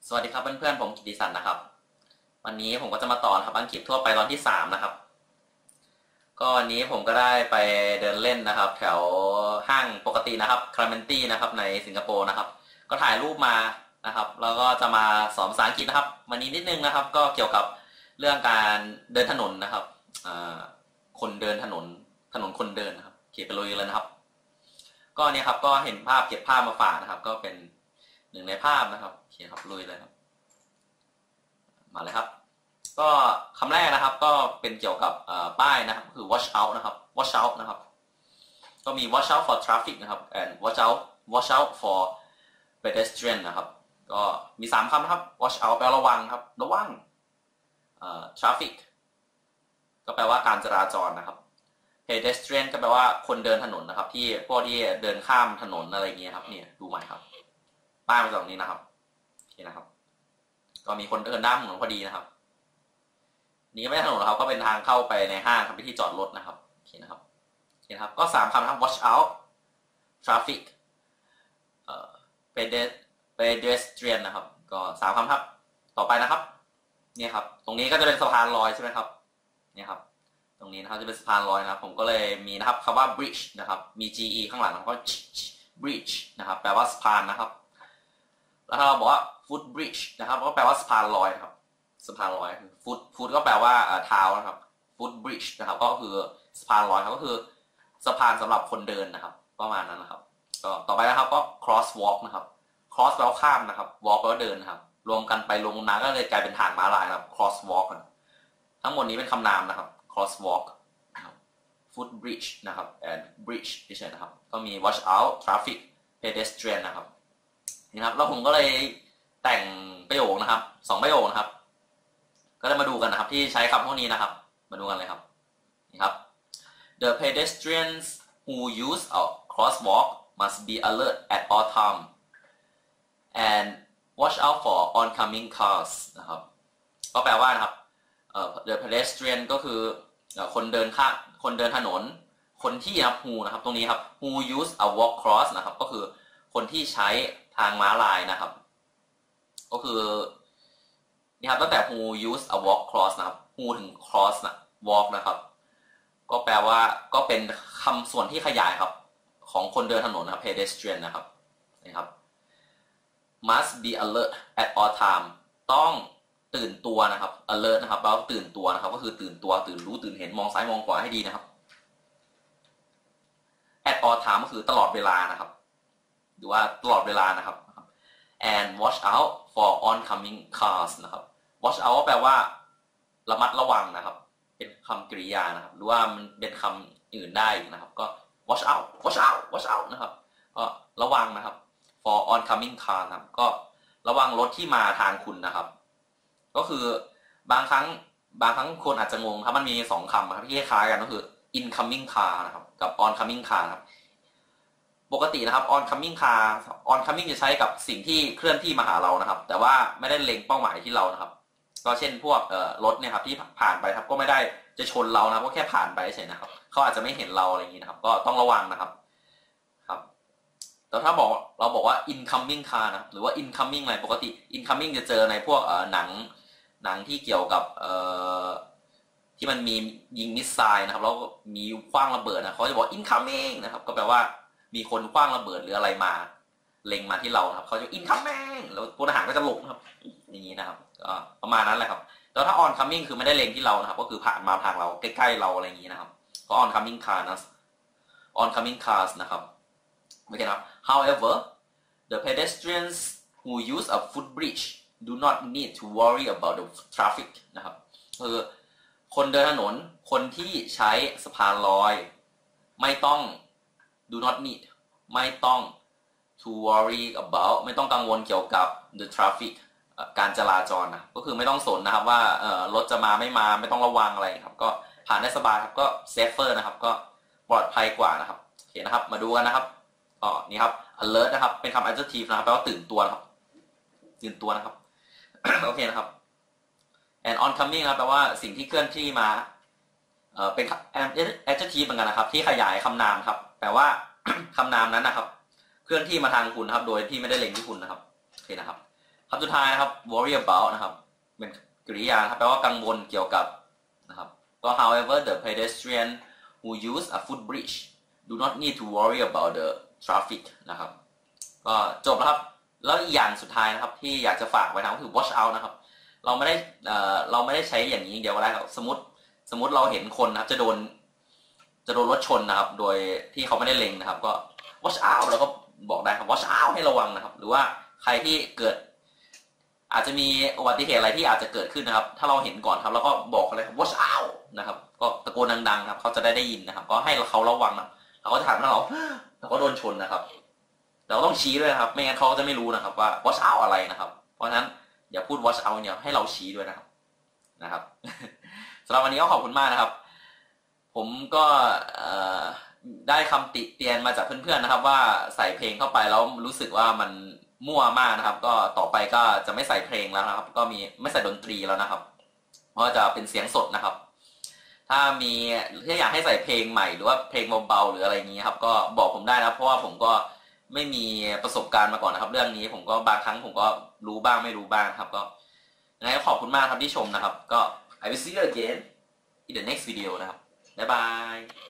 สวัสดีครับเพื่อนๆผมกิติศักดิ์นะครับวันนี้ผมก็จะมาต่อนะครับอังกฤษทั่วไปตอนที่3นะครับก็วันนี้ผมก็ได้ไปเดินเล่นนะครับแถวห้างปกตินะครับคลาเมนตี้นะครับในสิงคโปร์นะครับก็ถ่ายรูปมานะครับแล้วก็จะมาสอนภาษาอังกฤษนะครับวันนี้นิดนึงนะครับก็เกี่ยวกับเรื่องการเดินถนนนะครับคนเดินถนนคนเดินนะครับเขียนไปเลยนะครับก็เนี่ยครับก็เห็นภาพเก็บภาพมาฝากนะครับก็เป็นหนึ่งในภาพนะครับเขียนครับลุยเลยครับมาเลยครับก็คำแรกนะครับก็เป็นเกี่ยวกับป้ายนะครับคือ watch out นะครับ watch out นะครับก็มี watch out for traffic นะครับ and watch out for pedestrian นะครับก็มี3คำนะครับ watch out แปลระวังครับระวังtraffic ก็แปลว่าการจราจรนะครับ pedestrian ก็แปลว่าคนเดินถนนนะครับที่พวกที่เดินข้ามถนนอะไรเงี้ยครับเนี่ยดูใหม่ครับป้ายมาตรงนี้นะครับโอเคนะครับก็มีคนเดินด้านถนนพอดีนะครับนี่ไม่ใช่ถนนครับก็เป็นทางเข้าไปในห้างครับเป็นที่จอดรถนะครับโอเคนะครับโอเคนะครับก็3คำนะครับ watch out traffic pedestrian นะครับก็3คำครับต่อไปนะครับเนี่ยครับตรงนี้ก็จะเป็นสะพานลอยใช่ไหมครับเนี่ยครับตรงนี้นะครับจะเป็นสะพานลอยนะครับผมก็เลยมีนะครับคำว่า bridge นะครับมี ge ข้างหลังก็ bridge นะครับแปลว่าสะพานนะครับแล้วถ้าเราบอกว่า footbridge นะครับก็แปลว่าสะพานลอยครับสะพานลอยคือ foot ก็แปลว่าเท้านะครับ footbridge นะครับก็คือสะพานลอยครับก็คือสะพานสำหรับคนเดินนะครับประมาณนั้นนะครับก็ต่อไปนะครับก็ crosswalk นะครับ cross แปลว่าข้ามนะครับ walk แปลว่าเดินนะครับรวมกันไปรวมมาก็เลยกลายเป็นทางม้าลายนะครับ crosswalk ทั้งหมดนี้เป็นคำนามนะครับ crosswalk นะครับ footbridge นะครับ and bridge เฉยๆนะครับก็มี watch out traffic pedestrian นะครับนี่ครับแล้วผมก็เลยแต่งประโยคนะครับ2ประโยคนะครับก็จะมาดูกันนะครับที่ใช้คำพวกนี้นะครับมาดูกันเลยครับนี่ครับ The pedestrians who use a crosswalk must be alert at all time and watch out for oncoming cars นะครับก็แปลว่านะครับThe pedestrian ก็คือคนเดินถนนคนที่นะครับ who นะครับตรงนี้ครับ who use a walk cross นะครับก็คือคนที่ใช้ทางม้าลายนะครับก็คือนี่ครับตั้งแต่ who use a walk cross นะครับ who ถึง cross นะ walk นะครับก็แปลว่าก็เป็นคำส่วนที่ขยายครับของคนเดินถนนนะครับ pedestrian นะครับนะครับ must be alert at all time ต้องตื่นตัวนะครับ alert นะครับแปลว่าตื่นตัวนะครับก็คือตื่นตัวตื่นรู้ตื่นเห็นมองซ้ายมองขวาให้ดีนะครับ at all time ก็คือตลอดเวลานะครับหรือว่าตลอดเวลานะครับ and watch out for oncoming cars นะครับ watch out แปลว่าระมัดระวังนะครับเป็นคำกริยานะครับหรือว่ามันเป็นคำอื่นได้นะครับก็ watch out นะครับก็ระวังนะครับ for oncoming car นะครับก็ระวังรถที่มาทางคุณนะครับก็คือบางครั้งคนอาจจะงงครับมันมี2คำครับที่คล้ายกันก็คือ incoming car นะครับกับ oncoming car นะครับปกตินะครับ oncoming จะใช้กับสิ่งที่เคลื่อนที่มาหาเรานะครับแต่ว่าไม่ได้เล็งเป้าหมายที่เรานะครับก็เช่นพวกรถเนี่ยครับที่ผ่านไปครับก็ไม่ได้จะชนเรานะครับก็แค่ผ่านไปเฉยนะครับเขาอาจจะไม่เห็นเราอะไรอย่างนี้นะครับก็ต้องระวังนะครับครับแต่ถ้าเราบอกว่า incoming car นะหรือว่า incoming อะไรปกติ incoming จะเจอในพวกหนังที่เกี่ยวกับที่มันมียิงมิสไซล์นะครับแล้วมีขว้างระเบิดนะเขาจะบอก incoming นะครับก็แปลว่ามีคนขว้างระเบิดหรืออะไรมาเล็งมาที่เราครับเขาจะ incoming แล้วพลทหารก็จะหลบครับอย่างนี้นะครับก็ประมาณนั้นแหละครับแต่ถ้า oncoming คือไม่ได้เล็งที่เรานะครับก็คือผ่านมาทางเราใกล้ๆเราอะไรอย่างนี้นะครับก็ oncoming cars นะครับโอเคครับ however the pedestrians who use a footbridge do not need to worry about the traffic นะครับคือคนเดินถนนคนที่ใช้สะพานลอยไม่ต้อง do not need ไม่ต้อง to worry about ไม่ต้องกังวลเกี่ยวกับ the traffic การจราจรนะก็คือไม่ต้องสนนะครับว่ารถจะมาไม่มาไม่ต้องระวังอะไรครับก็ผ่านได้สบายครับก็ safer นะครับก็ปลอดภัยกว่านะครับโอเคนะครับมาดูกันนะครับนี่ครับ alert นะครับเป็นคำ adjective นะครับแปลว่าตื่นตัวนะครับตื่นตัวนะครับ โอเคนะครับ and oncoming นะครับแปลว่าสิ่งที่เคลื่อนที่มาเป็น adjective เหมือนกันนะครับที่ขยายคำนามครับแปลว่า คำนามนั้นนะครับเคลื่อนที่มาทางคุณนะครับโดยที่ไม่ได้เล็งที่คุณนะครับโอเคนะครับคำสุดท้ายนะครับ worry about นะครับเป็นกริยานะครับแปลว่ากังวลเกี่ยวกับนะครับก็ however the pedestrian who use a footbridge do not need to worry about the traffic นะครับก็จบแล้วครับแล้วอีกอย่างสุดท้ายนะครับที่อยากจะฝากไว้นะก็คือ watch out นะครับเราไม่ได้ใช้อย่างนี้เดียวก็ได้ครับสมมติเราเห็นคนนะครับจะโดนรถชนนะครับโดยที่เขาไม่ได้เล็งนะครับก็ watch out แล้วก็บอกได้ครับ watch out ให้ระวังนะครับหรือว่าใครที่เกิดอาจจะมีอุบัติเหตุอะไรที่อาจจะเกิดขึ้นนะครับถ้าเราเห็นก่อนครับแล้วก็บอกเลยครับ watch out นะครับก็ตะโกนดังๆครับเขาจะได้ยินนะครับก็ให้เขาระวังนะเขาก็จะถามเราก็โดนชนนะครับเราต้องชี้ด้วยครับไม่งั้นเขาจะไม่รู้นะครับว่า watch out อะไรนะครับเพราะฉะนั้นอย่าพูด watch out เนี่ยให้เราชี้ด้วยนะครับ สำหรับวันนี้ก็ขอบคุณมากนะครับผมก็ได้คำติเตียนมาจากเพื่อนๆนะครับว่าใส่เพลงเข้าไปแล้วรู้สึกว่ามันมั่วมากนะครับก็ต่อไปก็จะไม่ใส่เพลงแล้วนะครับก็ไม่ใส่ดนตรีแล้วนะครับเพราะจะเป็นเสียงสดนะครับถ้าอยากให้ใส่เพลงใหม่หรือว่าเพลงเบาๆหรืออะไรอย่างนี้ครับก็บอกผมได้นะเพราะว่าผมก็ไม่มีประสบการณ์มาก่อนนะครับเรื่องนี้ผมก็บางครั้งผมก็รู้บ้างไม่รู้บ้างครับก็ยังไงก็ขอบคุณมากครับที่ชมนะครับก็ I will see you again in the next video นะครับบ๊ายบาย